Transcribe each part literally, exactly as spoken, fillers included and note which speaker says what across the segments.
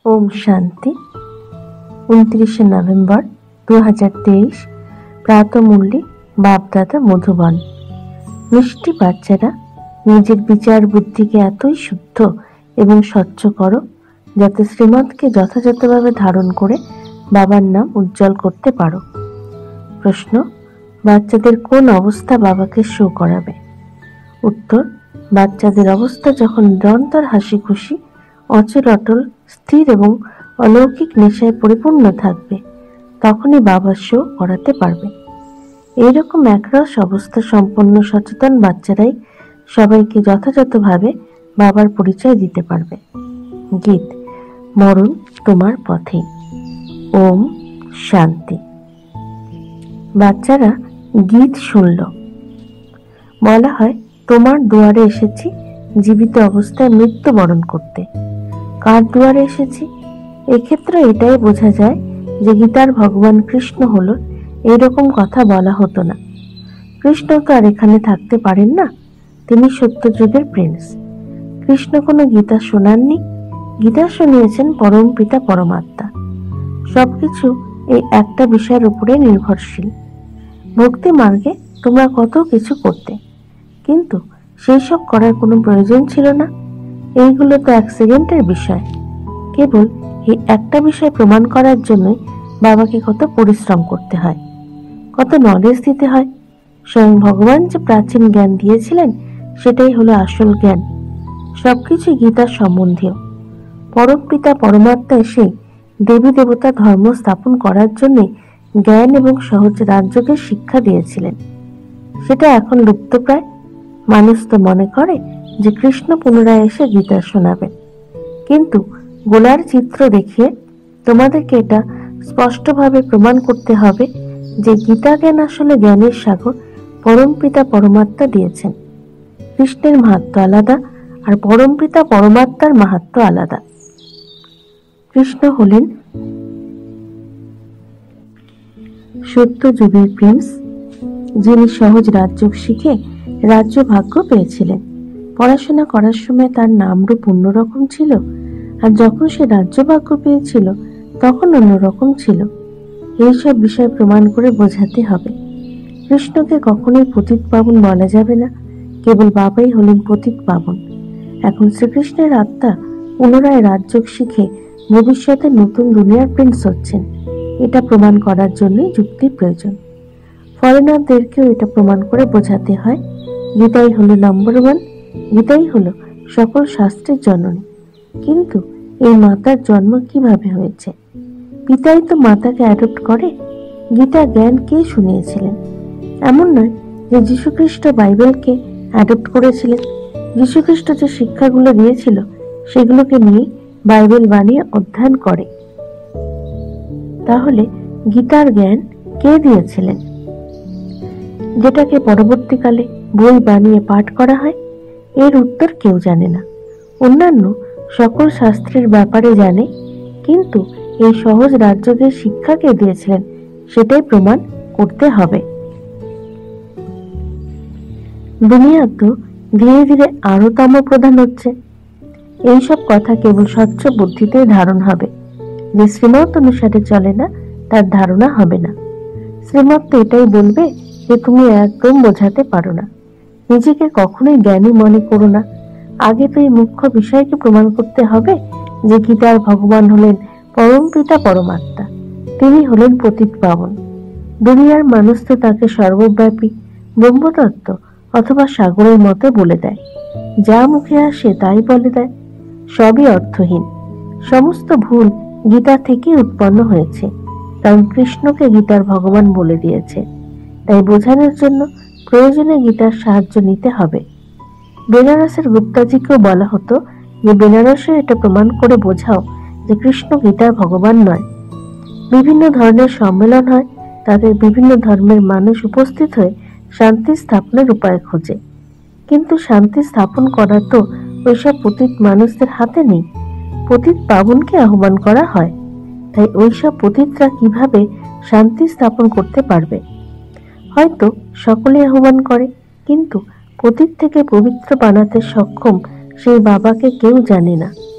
Speaker 1: ओम शांति। उनत्रिशे नवेम्बर दो हज़ार तेईस प्रातः मुरली बापदादा मधुबन। मिष्टि बाच्चारा निजेर विचार बुद्धि के एतई शुद्ध एवं स्वच्छ करो जाते श्रीमद के यथायथभावे धारण करे बाबार नाम उज्जवल करते पारो। प्रश्न, बाच्चादेर कोन अवस्था बाबाके शो कराबे? उत्तर, बाच्चादेर अवस्था जखन निरंतर हासि खुशी अचल अटल स्थिर एवं अलौकिक नेशाय परिपूर्ण थाकबे तखनई बाबा शो कराते पारबे। एरकम एकरस अवस्था सम्पन्न सचेतन बाच्चाराई सबाइके यथायथभावे बाबार परिचय दिते पारबे। गीत मरण तोमार पथे। ओम शांति। बाच्चारा गीत शुनल। बला हय तोमार दुआरे एसेछि जीवित अवस्थाय मृत्युबरण करते। कार दुआरे एसेछि? एक्षेत्रे एटाई बोझा जाय जे गीतार भगवान कृष्ण हलो एरकम कथा बला हतो ना। कृष्ण तो आर एखाने थाकते पारेन ना, तिनि सत्यजुगेर प्रिंस। कृष्ण कोनो गीता शोनाननि, गीता शुनिয়েছেন परम पिता परमात्मा। सबकिछु এই একটা বিষয়ের উপরে নির্ভরশীল। ভক্তি মার্গে তোমরা কত কিছু করতে, কিন্তু সেই সব করার কোনো প্রয়োজন ছিল না। এইগুলো তো এক সেকেন্ডের বিষয়। কেবল এই একটা বিষয় প্রমাণ করার জন্যই বাবাকে কত পরিশ্রম করতে হয়, কত নলেজ দিতে হয়। স্বয়ং ভগবান যে প্রাচীন জ্ঞান দিয়েছিলেন সেটাই হলো আসল জ্ঞান। সবকিছু গীতার সম্বন্ধীয়। পরম পিতা পরমাত্মা এসে দেবী দেবতা ধর্ম স্থাপন করার জন্য জ্ঞান এবং সহজ রাজ্যকে শিক্ষা দিয়েছিলেন। সেটা এখন লুপ্তপ্রায়। মানুষ তো মনে করে যে কৃষ্ণ পুনরায় এসে গীতা শোনাবেন, কিন্তু গোলার চিত্র দেখিয়ে তোমাদেরকে এটা স্পষ্টভাবে প্রমাণ করতে হবে যে গীতা জ্ঞান আসলে জ্ঞানের সাগর পরম পিতা পরমাত্মা দিয়েছেন। কৃষ্ণের মাহাত্ম্য আলাদা আর পরম পিতা পরমাত্মার মাহাত্ম্য আলাদা। কৃষ্ণ হলেন সত্য যুগের প্রিন্স, যিনি সহজ রাজ্য শিখে রাজ্য ভাগ্য পেয়েছিলেন। পড়াশোনা করার সময় তার নামরূপ অন্যরকম ছিল, আর যখন সে রাজ্য ভাগ্য পেয়েছিল তখন অন্যরকম ছিল। এইসব বিষয় প্রমাণ করে বোঝাতে হবে। কৃষ্ণকে কখনোই পতিত পাবন বলা যাবে না, কেবল বাবাই হলেন পতিত পাবন। এখন শ্রীকৃষ্ণের আত্মা পুনরায় রাজ্য শিখে ভবিষ্যতে নতুন দুনিয়ার প্রিন্স হচ্ছেন। এটা প্রমাণ করার জন্যই যুক্তির প্রয়োজন। ফরেনারদেরকেও এটা প্রমাণ করে বোঝাতে হয়। গীতাই হলো নাম্বার ওয়ান, গীতাই হলো সকল শাস্ত্রের জননী। কিন্তু এই মাতার জন্ম কিভাবে হয়েছে? পিতাই তো মাতাকে অ্যাডপ্ট করে। গীতা জ্ঞান কে শুনিয়েছিলেন? এমন নয় যে যীশুখ্রিস্ট বাইবেলকে অ্যাডপ্ট করেছিলেন। যীশুখ্রিস্ট যে শিক্ষাগুলো দিয়েছিল সেগুলোকে নিয়ে বাইবেল বানিয়ে অধ্যয়ন করে। তাহলে গীতার জ্ঞান কে দিয়েছিলেন, যেটাকে পরবর্তীকালে বই বানিয়ে পাঠ করা হয়? এর উত্তর কেউ জানে না। অন্যান্য সকল শাস্ত্রের ব্যাপারে জানে, কিন্তু এই সহজ রাজ্যকে শিক্ষা কে দিয়েছিলেন সেটাই প্রমাণ করতে হবে। দুনিয়া তো ধীরে ধীরে আরো তম প্রধান হচ্ছে। এইসব কথা কেবল স্বচ্ছ বুদ্ধিতে ধারণ হবে। যে শ্রীমত অনুসারে চলে না তার ধারণা হবে না। শ্রীমত তো এটাই বলবে যে তুমি একদম বোঝাতে পারো না। নিজেকে কখনোই জ্ঞানী মনে করো না। আগে তো এই মুখ্য বিষয়কে প্রমাণ করতে হবে যে গীতার ভগবান হলেন পরম পিতা পরমাত্মা, তিনি হলেন পতিত পাবন। দুনিয়ার মানুষ তো তাকে সর্বব্যাপী ব্রহ্মতত্ত্ব অথবা সাগরের মতো বলে দেয়। যা মুখে আসে তাই বলে দেয়। সবই অর্থহীন। সমস্ত ভুল গীতা থেকে উৎপন্ন হয়েছে, কারণ কৃষ্ণকে গীতার ভগবান বলে দিয়েছে। তাই বোঝানোর জন্য প্রয়োজনে গীতার সাহায্য নিতে হবে। বেনারসের গুপ্তাজিকেও বলা হতো যে বেনারসে এটা প্রমাণ করে বোঝাও যে কৃষ্ণ গীতার ভগবান নয়। বিভিন্ন ধরনের সম্মেলন হয়, তাদের বিভিন্ন ধর্মের মানুষ উপস্থিত হয়ে শান্তি স্থাপনের উপায় খোঁজে, কিন্তু শান্তি স্থাপন করা তো ওইসব পতিত মানুষদের হাতে নেই। পতিত পাবনকে আহ্বান করা হয়। তাই ওইসব পতিতরা কিভাবে শান্তি স্থাপন করতে পারবে? হয়তো সকলে আহ্বান করে, কিন্তু পতিত থেকে পবিত্র বানাতে সক্ষম সেই বাবাকে কেউ জানে না।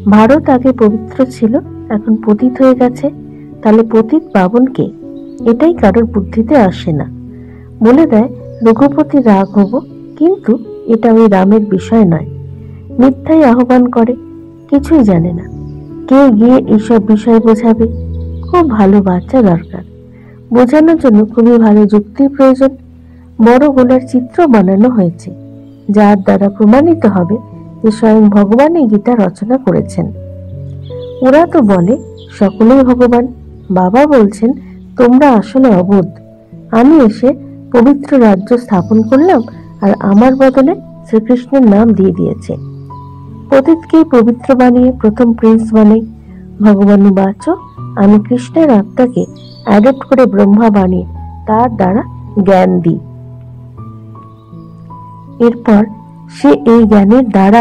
Speaker 1: ভারত আগে পবিত্র ছিল, এখন পতিত হয়ে গেছে, তাহলে পতিত পাবন কে? এটাই কারোর বুদ্ধিতে আসে না। বলে দেয় রঘুপতি রাগ হব, কিন্তু এটা ওই রামের বিষয় নয়। মিথ্যাই আহ্বান করে, কিছুই জানে না। কে গিয়ে এইসব বিষয় বোঝাবে? খুব ভালো বাচ্চা দরকার, বোঝানোর জন্য খুবই ভালো যুক্তির প্রয়োজন। বড় গোলার চিত্র বানানো হয়েছে, যার দ্বারা প্রমাণিত হবে যে স্বয়ং ভগবান এই গীতা রচনা করেছেন। ওরা তো বলে সকলেই ভগবান, বাবা বলছেন তোমরা আসলে অবোধ। আমি এসে পবিত্র রাজ্য স্থাপন করলাম, আর আমার বদলে শ্রীকৃষ্ণের নাম দিয়ে দিয়েছে। পতিতকেই পবিত্র বানিয়ে প্রথম প্রিন্স বানাই। ভগবান বাচ, আমি কৃষ্ণের আত্মাকে অ্যাডপ্ট করে ব্রহ্মা বানিয়ে তার দ্বারা জ্ঞান দিই। এরপর সে এই জ্ঞানের দ্বারা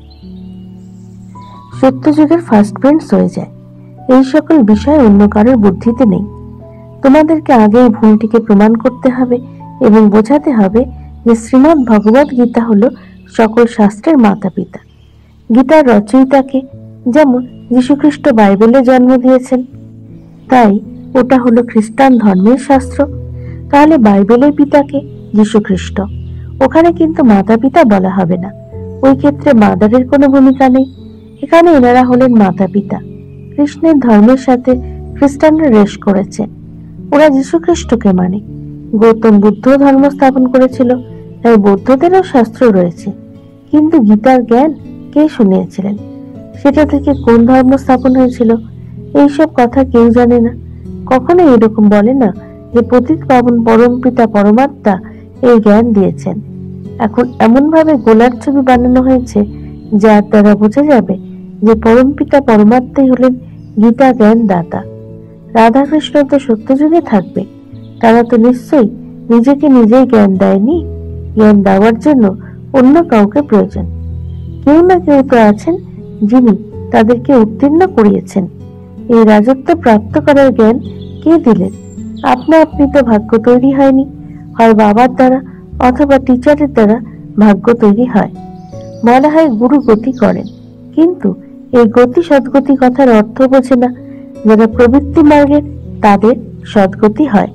Speaker 1: সত্যযুগের ফার্স্ট প্রিন্স হয়ে যায়। এই সকল বিষয় অন্য কারোর বুদ্ধিতে নেই। তোমাদেরকে আগে এই ভুলটিকে প্রমাণ করতে হবে এবং বোঝাতে হবে যে শ্রীমদ্ ভগবদ গীতা হলো সকল শাস্ত্রের মাতা পিতা। গীতার রচয়িতাকে, যেমন যীশুখ্রিস্ট বাইবেলে জন্ম দিয়েছেন, তাই ওটা হলো খ্রিস্টান ধর্মের শাস্ত্র। তাহলে বাইবেলের পিতাকে? যীশুখ্রিস্ট। ওখানে কিন্তু মাতা পিতা বলা হবে না, ওই ক্ষেত্রে মাদারের কোনো ভূমিকা নেই। এখানে এনারা হলেন মাতা পিতা। কৃষ্ণের ধর্মের সাথে খ্রিস্টানরা রেশ করেছে, ওরা যীশুখ্রিস্টকে মানে। গৌতম বুদ্ধ ধর্ম স্থাপন করেছিল, তাই বৌদ্ধদেরও শাস্ত্র রয়েছে। কিন্তু গীতার জ্ঞান কে শুনিয়েছিলেন? সেটা থেকে কোন ধর্ম স্থাপন হয়েছিল? এইসব কথা কেউ জানে না। কখনো এরকম বলে না যে পতিত পাবন পরম পিতা পরমাত্মা এই জ্ঞান দিয়েছেন। এখন এমন ভাবে গোলার ছবি বানানো হয়েছে যার দ্বারা বোঝা যাবে যে পরম পিতা পরমাত্মাই হলেন গীতা জ্ঞান দাতা। রাধাকৃষ্ণ তো সত্যযুগে থাকবে, তারা তো নিশ্চয়ই নিজেকে নিজেই জ্ঞান দেয়নি। জ্ঞান দেওয়ার জন্য অন্য কাউকে প্রয়োজন। কেউ না কেউ তো আছেন যিনি তাদেরকে উত্তীর্ণ করিয়েছেন। এই রাজত্ব প্রাপ্ত করার জ্ঞান কে দিলেন? আপনা আপনি তো ভাগ্য তৈরি হয়নি, হয় বাবার দ্বারা অথবা টিচারের দ্বারা ভাগ্য তৈরি হয়। বলা হয় গুরু গতি করেন, কিন্তু এই গতি সদ্গতি কথার অর্থ বোঝে না। যারা প্রবৃত্তি মার্গের তাদের সদ্গতি হয়।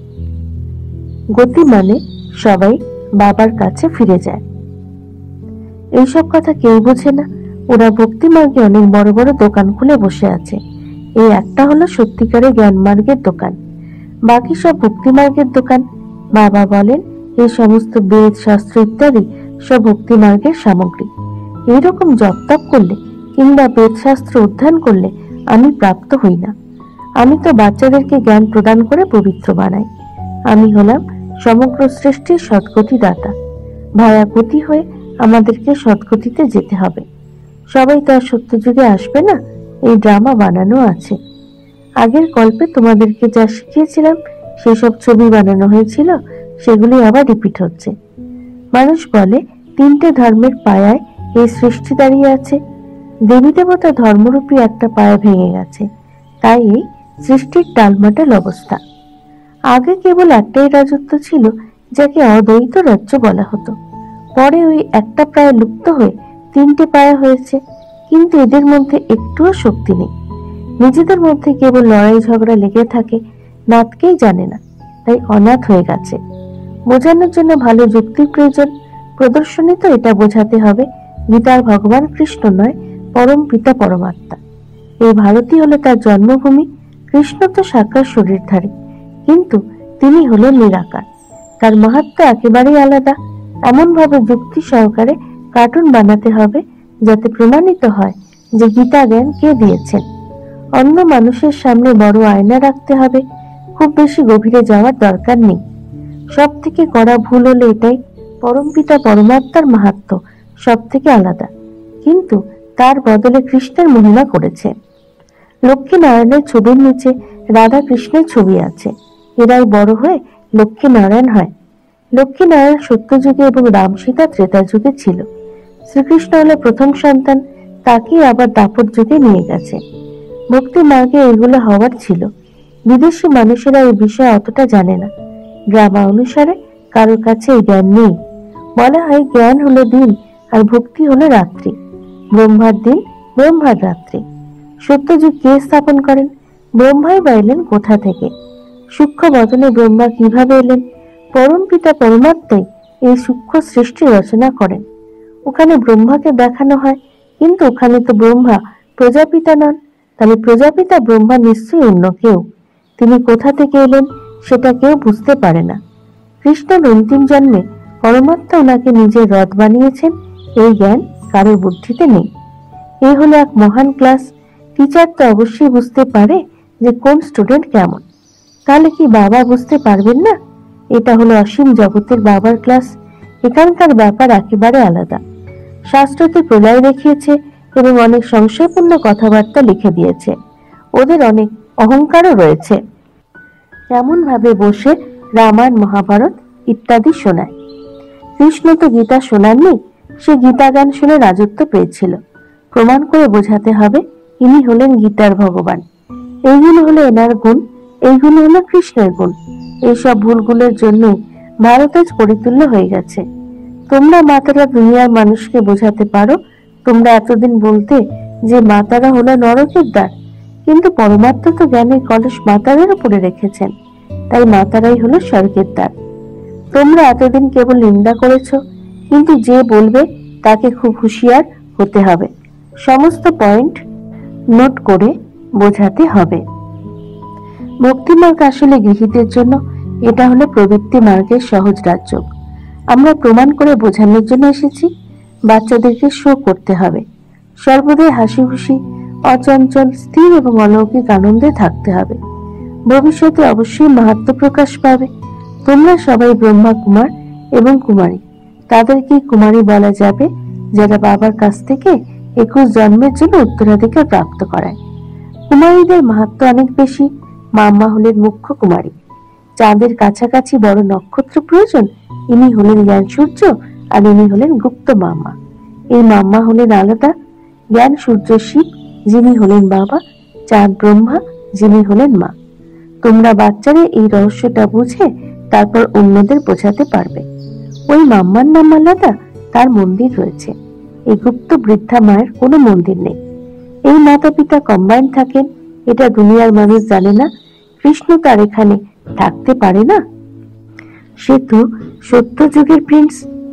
Speaker 1: গতি মানে সবাই বাবার কাছে ফিরে যায়। এইসব কথা কেউ বোঝে না। ওরা ভক্তি মার্গে অনেক বড় বড় দোকান খুলে বসে আছে। এই একটা হলো সত্যিকারের জ্ঞান মার্গের দোকান, বাকি সব ভক্তি মার্গের দোকান। বাবা বলেন এই সমস্ত বেদ শাস্ত্র ইত্যাদি সব ভক্তি মার্গের সামগ্রী। এইরকম জপ তপ করলে কিংবা বেদ শাস্ত্র অধ্যয়ন করলে আমি প্রাপ্ত হই না। আমি তো বাচ্চাদেরকে জ্ঞান প্রদান করে পবিত্র বানাই। আমি হলাম সমগ্র সৃষ্টির সদ্গতি দাতা। ভায়া গতি হয়ে আমাদেরকে সদ্গতিতে যেতে হবে। সবাই তো আর সত্য যুগে আসবে না, এই ড্রামা বানানো আছে। আগের গল্পে তোমাদেরকে যা শিখিয়েছিলাম সেসব ছবি বানানো হয়েছিল, সেগুলি আবার রিপিট হচ্ছে। মানুষ বলে তিনটে ধর্মের পায়ায় এই সৃষ্টি দাঁড়িয়ে আছে। দেবী দেবতা ধর্মরূপী একটা পায়া ভেঙে গেছে, তাই এই সৃষ্টির টালমাটাল অবস্থা। আগে কেবল একটাই রাজত্ব ছিল, যাকে অদ্বৈত রাজ্য বলা হতো। পরে ওই একটা প্রায় লুপ্ত হয়ে তিনটে পায়া হয়েছে, কিন্তু এদের মধ্যে একটুও শক্তি নেই। নিজেদের মধ্যে কেবল লড়াই ঝগড়া লেগে থাকে, নাথকেই জানে না, তাই অনাথ হয়ে গেছে। বোঝানোর জন্য ভালো যুক্তির প্রয়োজন। প্রদর্শনী তো এটা বোঝাতে হবে গীতার ভগবান কৃষ্ণ নয়, পরম পিতা পরমাত্মা। এই ভারতই হলো তার জন্মভূমি। কৃষ্ণ তো সাকার শরীরধারী, কিন্তু তিনি হলেন নিরাকার। তার মাহাত্ম্য একেবারেই আলাদা। এমন ভাবে যুক্তি সহকারে কার্টুন বানাতে হবে যাতে প্রমাণিত হয় যে গীতা জ্ঞান কে দিয়েছেন। অন্য মানুষের সামনে বড় আয়না রাখতে হবে, খুব বেশি গভীরে যাওয়ার দরকার নেই। সব থেকে করা ভুল হলো এটাই, পরম পিতা পরমাত্মার মাহাত্ম্য সব থেকে আলাদা, কিন্তু তার বদলে কৃষ্ণের মহিমা করেছে। লক্ষ্মী নারায়ণের ছবির নিচে রাধা কৃষ্ণের ছবি আছে, এরাই বড় হয়ে লক্ষ্মী নারায়ণ হয়। লক্ষ্মী নারায়ণ সত্যযুগে এবং রাম সীতা ত্রেতা যুগে ছিল। শ্রীকৃষ্ণ হলো প্রথম সন্তান, তাকেই আবার দাপর যুগে নিয়ে গেছে। ভক্তি মার্গে এগুলো হওয়ার ছিল। বিদেশি মানুষেরা এই বিষয়ে অতটা জানে না। ড্রামা অনুসারে কারোর কাছে এই জ্ঞান নেই। বলা হয় জ্ঞান হলো দিন আর ভক্তি হলো রাত্রি। ব্রহ্মার দিন, ব্রহ্মার রাত্রি। সত্যযুগ কে স্থাপন করেন? ব্রহ্মাই বা এলেন কোথা থেকে? সূক্ষ্ম বদনে ব্রহ্মা কিভাবে এলেন? পরম পিতা পরমাত্মাই এই সূক্ষ্ম সৃষ্টি রচনা করেন। ওখানে ব্রহ্মাকে দেখানো হয়, কিন্তু ওখানে তো ব্রহ্মা প্রজাপিতা নন। তাহলে প্রজাপিতা ব্রহ্মা নিশ্চয়ই অন্য কেউ। তিনি কোথা থেকে এলেন সেটা কেউ বুঝতে পারে না। কৃষ্ণের অন্তিম জন্মে পরমাত্মা ওনাকে নিজের রথ বানিয়েছেন, এই জ্ঞান কারোর বুদ্ধিতে নেই। এই হলো এক মহান ক্লাস। টিচার তো অবশ্যই বুঝতে পারে যে কোন স্টুডেন্ট কেমন। তাহলে কি বাবা বুঝতে পারবেন না? এটা হলো অসীম জগতের বাবার ক্লাস। এখানকার ব্যাপার একেবারে আলাদা। শাস্ত্রতে প্রলয় দেখিয়েছে এবং অনেক সংশয়পূর্ণ কথাবার্তা লিখে দিয়েছে। ওদের অনেক অহংকারও রয়েছে। এমন ভাবে বসে রামায়ণ মহাভারত ইত্যাদি শোনায়। কৃষ্ণ তো গীতা শোনাননি, সে গীতা গান শুনে রাজত্ব পেয়েছিল। প্রমাণ করে বোঝাতে হবে ইনি হলেন গীতার ভগবান। এইগুলো হলো এনার গুণ, এইগুলো হলো কৃষ্ণের গুণ। এইসব ভুলগুলোর জন্য ভারত আজ পরিতুল্য হয়ে গেছে। তোমরা মাতারা দুনিয়ার মানুষকে বোঝাতে পারো। তোমরা এতদিন বলতে যে মাতারা হলো নরকের দ্বার, কিন্তু পরমাত্মা তো জ্ঞানের কলস মাতারের উপরে রেখেছেন, তাই মাতারাই হলো স্বর্গের দ্বার। তোমরা এতদিন কেবল নিন্দা করেছ, কিন্তু যে বলবে তাকে খুব হুঁশিয়ার হতে হবে। সমস্ত পয়েন্ট নোট করে বোঝাতে হবে। ভক্তি মার্গ আসলে গৃহীদের জন্য এটা হলো প্রবৃত্তি মার্গের সহজ রাজ্য। আমরা প্রমাণ করে বোঝানোর জন্য এসেছি। বাচ্চাদেরকে শো করতে হবে। সর্বদাই হাসি খুশি, অচঞ্চল, স্থির এবং অলৌকিক আনন্দে থাকতে হবে। ভবিষ্যতে অবশ্যই মাহাত্ম্য প্রকাশ পাবে। তোমরা সবাই ব্রহ্মা কুমার এবং কুমারী। তাদেরকে কুমারী বলা যাবে যারা বাবার কাছ থেকে একুশ জন্মের জন্য উত্তরাধিকার প্রাপ্ত করায়। কুমারীদের মাহাত্ম্য অনেক বেশি। মাম্মা হলেন মুখ্য কুমারী। চাঁদের কাছাকাছি বড় নক্ষত্র প্রয়োজন, ইনি হলেন জ্ঞান সূর্য, আর ইনি হলেন গুপ্ত মাম্মা। এই মাম্মা হলেন আলাদা। জ্ঞান সূর্য শিব, যিনি হলেন বাবা, চাঁদ ব্রহ্মা, যিনি হলেন মা। তোমরা বাচ্চারা এই রহস্যটা বুঝে তারপর অন্যদের বোঝাতে পারবে। ওই মাম্মার নাম আলাদা, তার মন্দির রয়েছে। এই গুপ্ত বৃদ্ধা মায়ের কোনো মন্দির নেই। এই মাতা পিতা কম্বাইন থাকেন, এটা দুনিয়ার মানুষ জানে না। কৃষ্ণ তার এখানে থাকতে পারে না? সে তো সত্য যুগের প্রিন্স।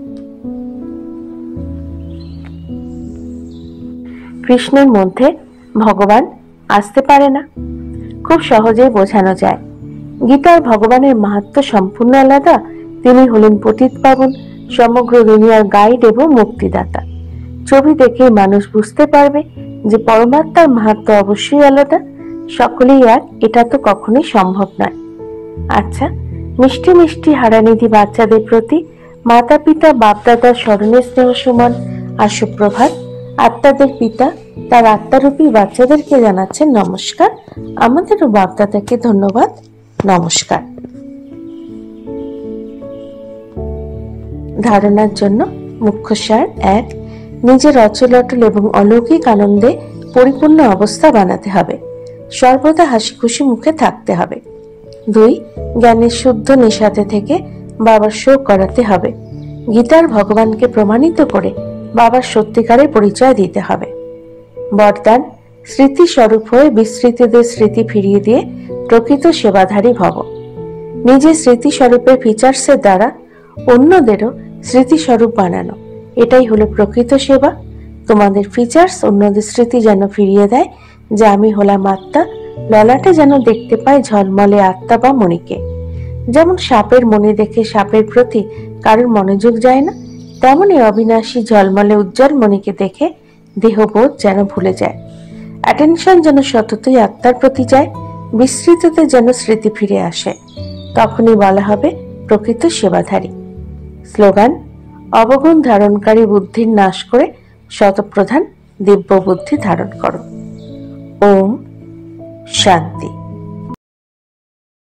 Speaker 1: কৃষ্ণের মধ্যে ভগবান আসতে পারে না। খুব সহজেই বোঝানো যায়। গীতার ভগবানের মাহাত্ম্য সম্পূর্ণ আলাদা। তিনি হলেন পতিত পাবন, সমগ্র দুনিয়ার গাইড এবং মুক্তিদাতা। ছবি দেখে মানুষ বুঝতে পারবে যে পরমাত্মার মাহাত্ম্য অবশ্যই আলাদা। সকলেই এক, এটা তো কখনোই সম্ভব নয়। আচ্ছা, মিষ্টি মিষ্টি হারানিধি বাচ্চাদের প্রতি মাতা পিতা বাপদাদার স্মরণে স্নেহ সুমন আর সুপ্রভাত। আত্মাদের পিতা তার আত্মারূপী বাচ্চাদেরকে জানাচ্ছেন নমস্কার। আমাদেরও বাপদাদাকে ধন্যবাদ, নমস্কার। ধারণার জন্য মুখ্য সার: এক, নিজের অচল অটল এবং অলৌকিক আনন্দে পরিপূর্ণ অবস্থা বানাতে হবে। সর্বদা হাসি খুশি মুখে থাকতে হবে। দুই, জ্ঞানের শুদ্ধ নেশাতে থেকে বাবার শো করাতে হবে। গীতার ভগবানকে প্রমাণিত করে বাবার সত্যিকারের পরিচয় দিতে হবে। বরদান: স্মৃতি স্বরূপ হয়ে বিস্মৃতদের স্মৃতি ফিরিয়ে দিয়ে প্রকৃত সেবাধারী ভব। নিজের স্মৃতি স্বরূপের ফিচার্সের দ্বারা অন্যদেরও স্মৃতি স্বরূপ বানানো, এটাই হলো প্রকৃত সেবা। তোমাদের ফিচার্স অন্যদের স্মৃতি যেন ফিরিয়ে দেয় যে আমি হলাম আত্মা। ললাটে যেন দেখতে পায় ঝলমলে আত্মা বা মণিকে। যেমন সাপের মণি দেখে সাপের প্রতি কারোর মনোযোগ যায় না, তেমনি অবিনাশী ঝলমলে উজ্জ্বল মণিকে দেখে দেহবোধ যেন ভুলে যায়। অ্যাটেনশন যেন সততই আত্মার প্রতি যায়, বিস্মৃততে যেন স্মৃতি ফিরে আসে। তখনই বলা হবে প্রকৃত সেবাধারী। স্লোগান: অবগুণ ধারণকারী বুদ্ধির নাশ করে শতপ্রধান দিব্য বুদ্ধি ধারণ করো। ওম শান্তি।